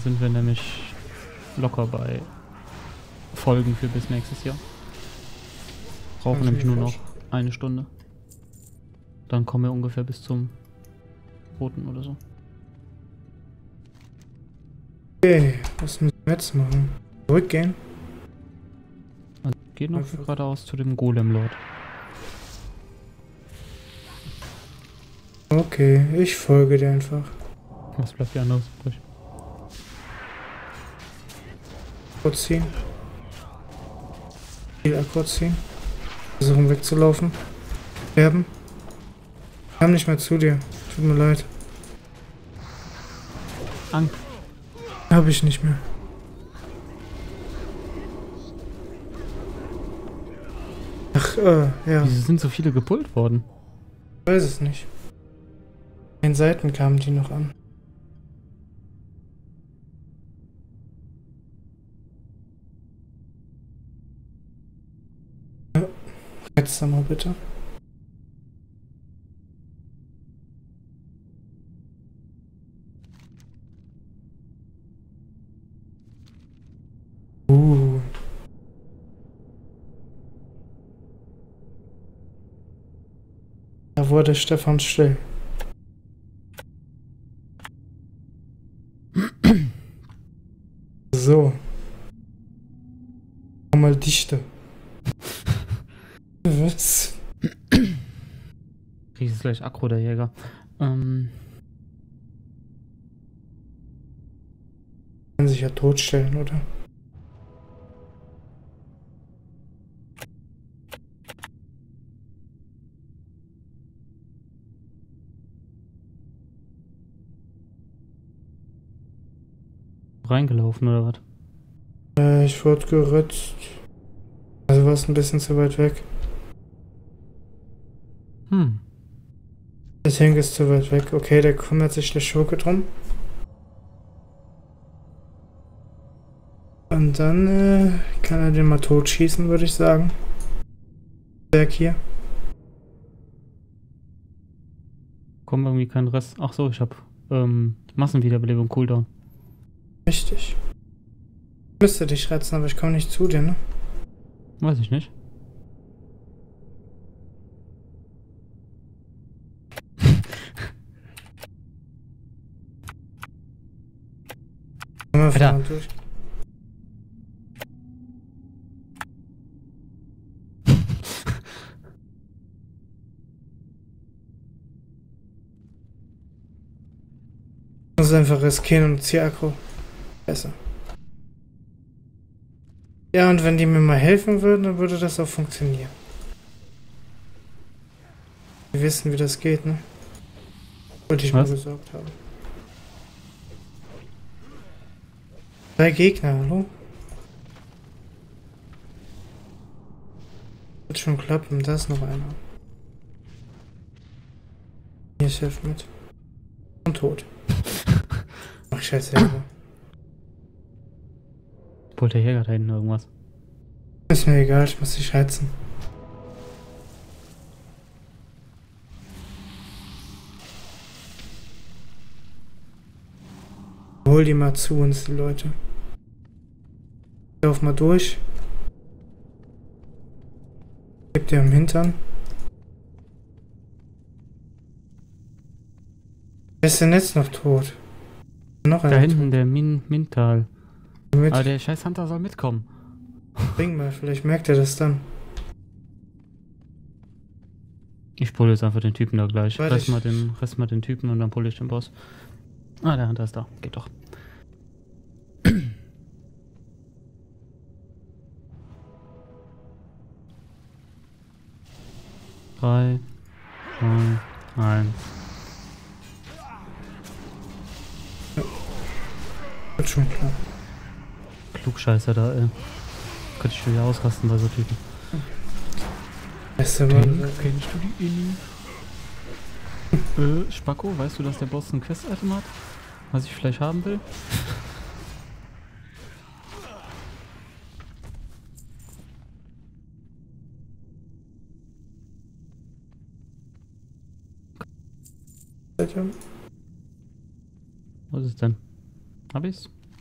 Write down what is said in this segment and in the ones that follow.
sind wir nämlich locker bei Folgen für bis nächstes Jahr. Brauchen nämlich nur noch eine Stunde. Dann kommen wir ungefähr bis zum Roten oder so. Okay, was müssen wir jetzt machen? Zurückgehen? Man geht noch geradeaus zu dem Golem-Lord. Okay, ich folge dir einfach. Was bleibt dir anderes übrig? Kurz ziehen. Viel kurz ziehen. Versuchen wegzulaufen. Sterben. Ich kam nicht mehr zu dir. Tut mir leid. Angst. Hab ich nicht mehr. Ach, ja. Wieso sind so viele gepullt worden? Ich weiß es nicht. An den Seiten kamen die noch an. Ja. Jetzt mal bitte. Da wurde Stefan still. So. Mal dichter. Was? Krieg ist gleich Aggro, der Jäger. Kann sich ja totstellen, oder? Reingelaufen oder was? Ich wurde geritzt. Also war es ein bisschen zu weit weg. Der Tank ist zu weit weg. Okay, da kümmert sich der Schurke drum. Und dann kann er den mal totschießen, würde ich sagen. Berg hier. Kommt irgendwie kein Rest. Ach so, ich hab Massenwiederbelebung Cooldown. Richtig. Ich müsste dich retzen, aber ich komme nicht zu dir, ne? Weiß ich nicht. Alter. Durch. Ich muss einfach riskieren und zieh Aggro. Besser. Ja, und wenn die mir mal helfen würden, dann würde das auch funktionieren. Wir wissen, wie das geht, ne? Wollte ich mal gesagt haben. 3 Gegner, hallo? Wird schon klappen, da ist noch einer. Hier ist Chef mit. Und tot. Ach, scheiße. Pult der Jäger da hinten irgendwas? Ist mir egal, ich muss dich heizen. Hol die mal zu uns, die Leute. Lauf mal durch. Gib dir am Hintern. Wer ist denn jetzt noch tot? Noch einer. Da hinten, der Mintal. Mit. Aber der scheiß Hunter soll mitkommen. Bring mal, vielleicht merkt er das dann. Ich pulle jetzt einfach den Typen da gleich. Warte, Rest mal den Typen und dann pulle ich den Boss. Ah, der Hunter ist da. Geht doch. 3, 2, 1. Wird schon klar. Klugscheißer da, ey. Könnte ich wieder ausrasten bei so Typen. Kennst du die Inni? Spacko, weißt du, dass der Boss ein Quest-Item hat? Was ich vielleicht haben will? Was ist denn? Hab ich's?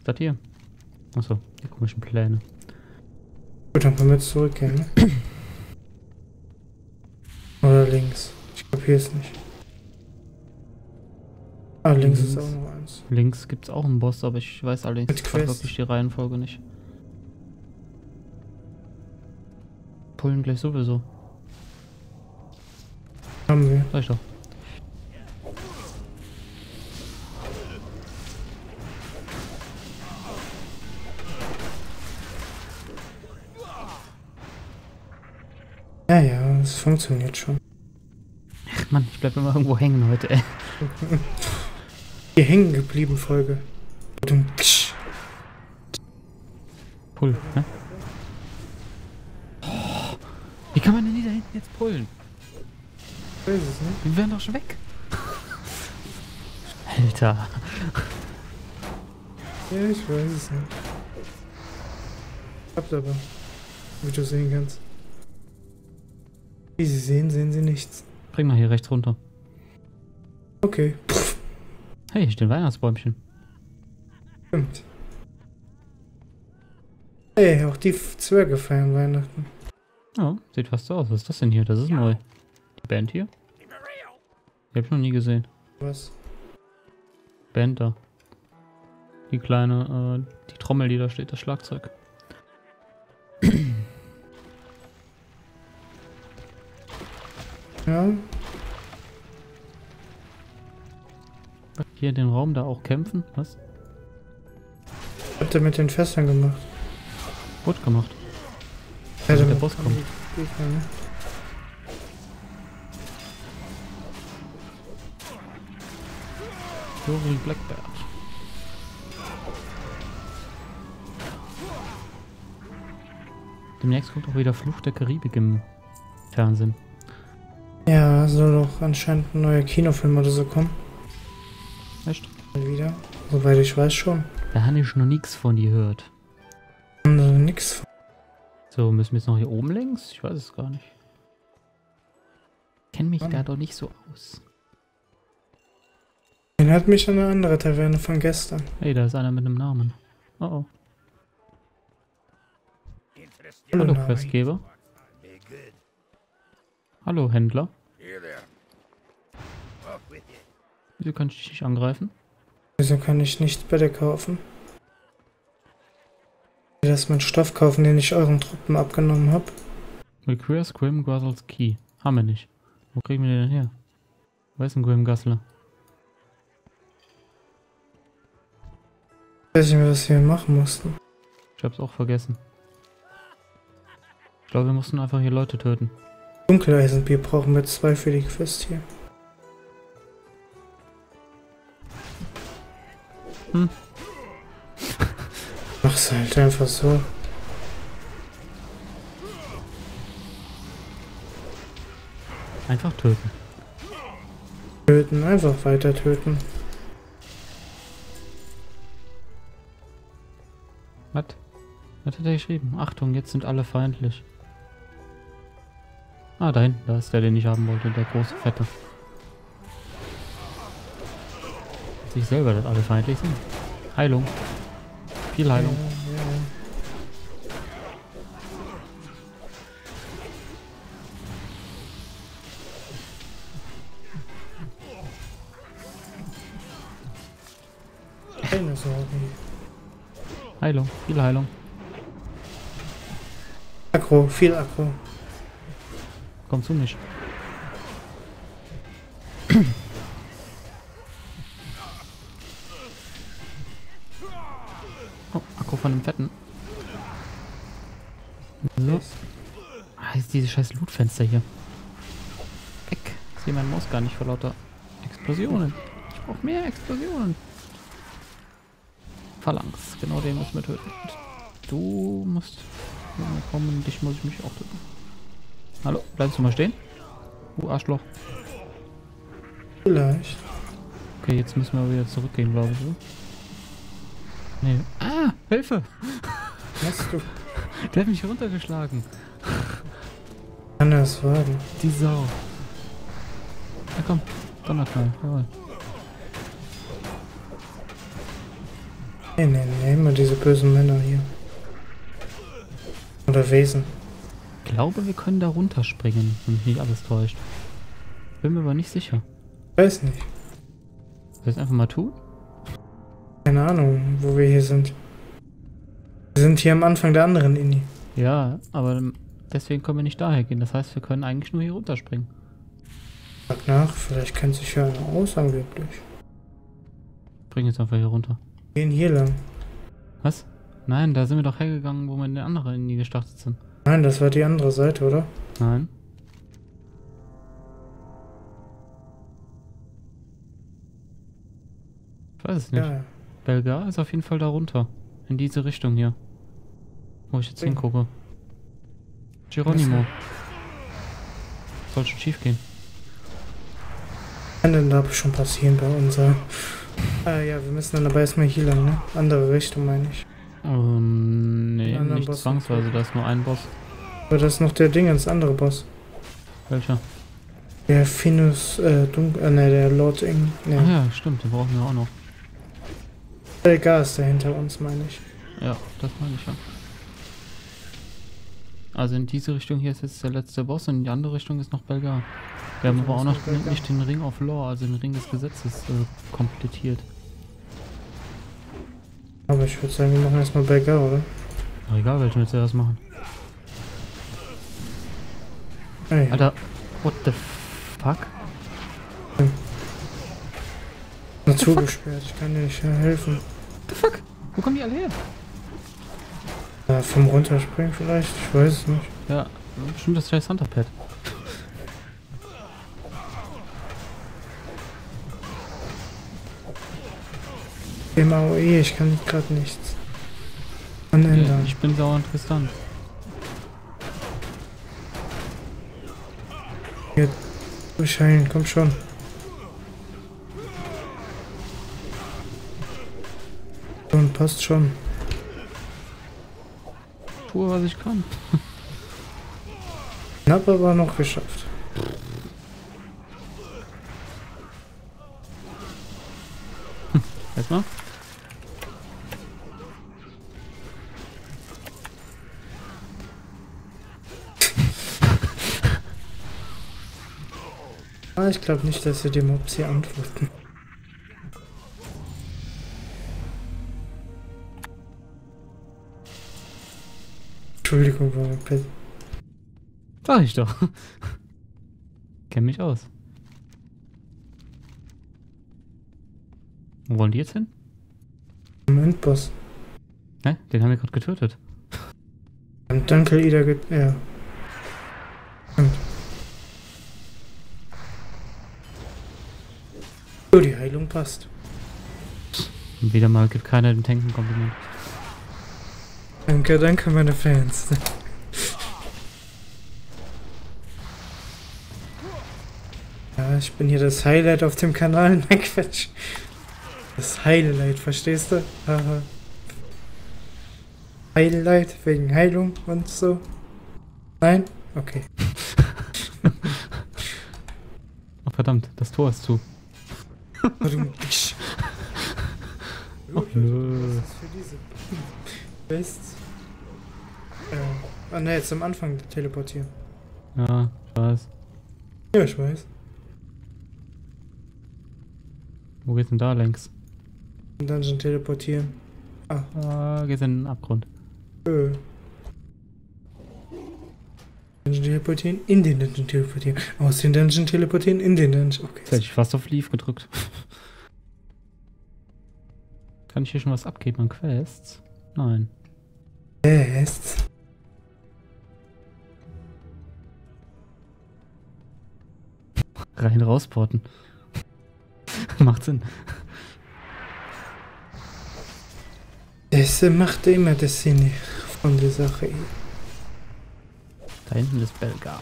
Das hier. Achso, die komischen Pläne. Gut, dann können wir jetzt zurückgehen, ne? Oder links. Ich kapiere es nicht. Ah, links ist auch noch eins. Links gibt es auch einen Boss, aber ich weiß allerdings gerade wirklich die Reihenfolge nicht. Pullen gleich sowieso. Haben wir. Sag ich doch. Ja, ja, es funktioniert schon. Ach Mann, ich bleib immer irgendwo hängen heute, ey. Hier hängen geblieben, Folge. Pull, ne? Oh, wie kann man denn die da hinten jetzt pullen? Ich weiß es nicht. Wir wären doch schon weg. Alter. Ja, ich weiß es nicht. Klappt aber. Wie du sehen kannst. Wie sie sehen, sehen sie nichts. Bring mal hier rechts runter. Okay. Hey, hier steht ein Weihnachtsbäumchen. Stimmt. Hey, auch die Zwerge feiern Weihnachten. Ja, sieht fast so aus. Was ist das denn hier? Das ist neu. Die Band hier? Die hab ich noch nie gesehen. Was? Band da. Die kleine, die Trommel, die da steht, das Schlagzeug. Ja. Hier in den Raum da auch kämpfen? Was? Was habt ihr mit den Fässern gemacht? Gut gemacht. Ja, der damit Boss kommen kommt. die Gegner, ne? Juri Blackbeard. Demnächst kommt auch wieder Fluch der Karibik im Fernsehen. Ja, soll doch anscheinend ein neuer Kinofilm oder so kommen. Echt? Mal wieder. Soweit ich weiß schon. Da habe ich noch nichts von dir gehört. Also nix. So, müssen wir jetzt noch hier oben längs? Ich weiß es gar nicht. Kenn mich Mann. da doch nicht so aus. Erinnert mich an eine andere Taverne von gestern. Hey, da ist einer mit einem Namen. Oh oh. Nari. Hallo, Questgeber. Hallo, Händler. Wieso kann ich dich nicht angreifen? Wieso kann ich nicht bei dir kaufen? Das ist mein Stoff kaufen, den ich euren Truppen abgenommen habe. Requires Grim Guzzles Key. Haben wir nicht. Wo kriegen wir den denn her? Wo ist ein Grim Guzzler? Ich weiß nicht mehr, was wir hier machen mussten. Ich hab's auch vergessen. Ich glaube, wir mussten einfach hier Leute töten. Dunkeleisenbier brauchen wir 2 für die Quest hier. Hm. Mach's halt einfach so. Einfach töten. Töten, einfach weiter töten. Was? Was hat er geschrieben? Achtung, jetzt sind alle feindlich. Ah, da hinten, da ist der, den ich haben wollte, der große Fette. Sich selber, dass alle feindlich sind. Heilung. Viel Heilung. Keine Sorgen. Heilung. Viel Heilung. Aggro, viel Aggro. Komm zu mich. Oh, Akku von dem Fetten. So. Ah, ist dieses scheiß Lootfenster hier. Weg. Ich sehe meine Maus gar nicht vor lauter Explosionen. Ich brauche mehr Explosionen. Phalanx. Genau den müssen wir töten. Du musst kommen. Dich muss ich mich auch töten. Hallo, bleibst du mal stehen? Arschloch. Vielleicht. Okay, jetzt müssen wir wieder zurückgehen, glaube ich. So. Nee. Ah, Hilfe! Hast du? Der hat mich runtergeschlagen. Kann das wagen? Die Sau. Na komm, Donnerknall. Jawohl. Nee, nee, nee, immer diese bösen Männer hier. Oder Wesen. Ich glaube, wir können da runterspringen, wenn mich nicht alles täuscht. Bin mir aber nicht sicher. Weiß nicht. Soll ich es einfach mal tun? Keine Ahnung, wo wir hier sind. Wir sind hier am Anfang der anderen Inni. Ja, aber deswegen können wir nicht daher gehen. Das heißt, wir können eigentlich nur hier runterspringen. Frag nach, vielleicht kennt sich ja einer aus angeblich. Springen jetzt einfach hier runter. Gehen hier lang. Was? Nein, da sind wir doch hergegangen, wo wir in der anderen Linie gestartet sind. Nein, das war die andere Seite, oder? Nein. Ich weiß es nicht. Ja. Belgar ist auf jeden Fall da runter. In diese Richtung hier. Wo ich jetzt hingucke. Geronimo. Soll schon schief gehen. Kann denn da schon passieren bei unserer... ja, wir müssen dann aber erstmal hier lang, ne? Andere Richtung, meine ich. Nee, anderen nicht Boss zwangsweise, da ist nur ein Boss. Aber das ist noch der Dingens, andere Boss. Welcher? Der Finus, ne, der Lord Ing. Ne, Ah ja, stimmt, den brauchen wir auch noch. der Gas da hinter uns, meine ich. Ja, das meine ich ja. Also in diese Richtung hier ist jetzt der letzte Boss und in die andere Richtung ist noch Belgar. Wir haben aber auch noch nicht den Ring of Law, also den Ring des Gesetzes, komplettiert. Aber ich würde sagen, wir machen erstmal Belgar, oder? Ach, egal, welchen wir zuerst machen. Ey, Alter, what the fuck? Naturgesperrt, ich kann dir nicht helfen. What the fuck? Wo kommen die alle her? Vom Runterspringen vielleicht, ich weiß es nicht. Ja, bestimmt das scheiß Hunterpad. Im AOE, ich kann gerade nichts ändern. Ich bin sauer interessant. Hier durchheilen, komm schon. Und passt schon. Tue, was ich kann. Knapp aber noch geschafft. Erstmal. Ich glaube nicht, dass wir dem Mobs hier antworten. Entschuldigung, war mein Pet. Sag ich doch. Kenn mich aus. Wo wollen die jetzt hin? Am Endboss. Ne? Den haben wir gerade getötet. Am Danke, Ida ja. Und. So, die Heilung passt. Und wieder mal gibt keiner dem Tank ein Kompliment. Danke, danke, meine Fans. Ja, ich bin hier das Highlight auf dem Kanal. Nein, Quatsch. Das Highlight, verstehst du? Haha. Highlight wegen Heilung und so. Nein? Okay. Oh verdammt, das Tor ist zu. Oh nö. Was ist für diese Bests? Ne, jetzt am Anfang teleportieren. Ja, ich weiß. Ja, ich weiß. Wo geht's denn da längs? Im Dungeon teleportieren. Geht's in den Abgrund. Dungeon teleportieren, in den Dungeon teleportieren. Aus den Dungeon teleportieren, in den Dungeon. Okay. Jetzt hätte ich fast auf Leave gedrückt. Kann ich hier schon was abgeben an Quests? Nein. Quests. Rein rausporten. Macht Sinn. Das macht immer das Sinn von der Sache. Da hinten ist Belgar.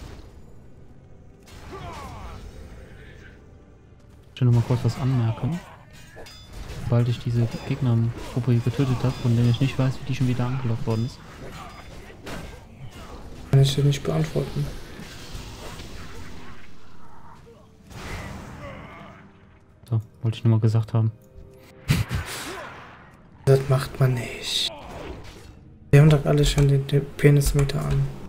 Ich will noch mal kurz was anmerken. Sobald ich diese Gegnergruppe getötet habe, von denen ich nicht weiß, wie die schon wieder angelockt worden ist. Kann ich dir nicht beantworten. So, wollte ich nur mal gesagt haben. Das Das macht man nicht. Wir haben doch alle schon den Penismeter an.